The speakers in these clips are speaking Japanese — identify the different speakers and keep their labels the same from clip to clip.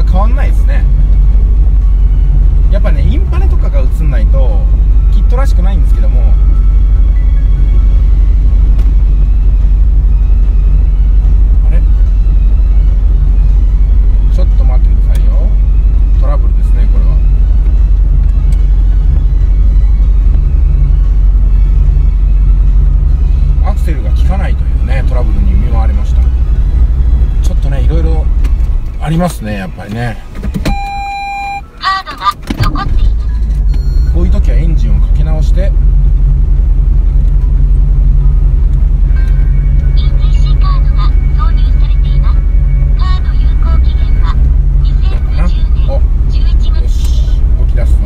Speaker 1: 変わんないですね。やっぱねインパネとかが映んないとキットらしくないんですけども、あれちょっと待ってくださいよ。トラブルですねこれは。アクセルが効かないというねトラブルに見舞われました。ちょっとねいろいろありますねやっぱりね。
Speaker 2: カードが残っています。
Speaker 1: こういう時はエンジンをかけ直して、
Speaker 2: ETC カードが挿入されています。カード有効期限は2020年11月。
Speaker 1: よし動き出すぞ。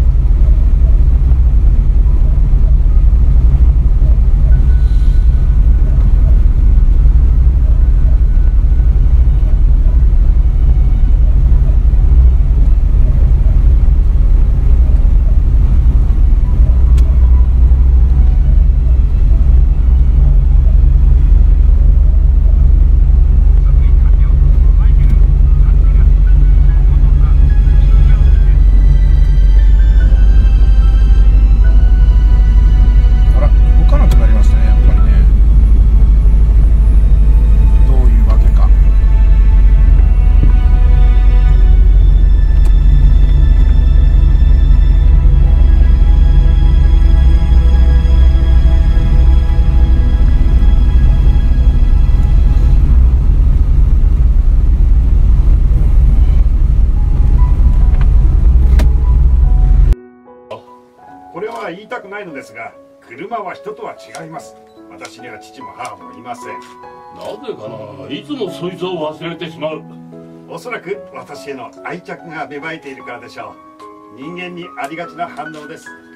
Speaker 3: これは言いたくないのですが、車は人とは違います。私には父も母もいません。
Speaker 4: なぜかな、いつもそいつを忘れてしまう。
Speaker 3: おそらく私への愛着が芽生えているからでしょう。人間にありがちな反応です。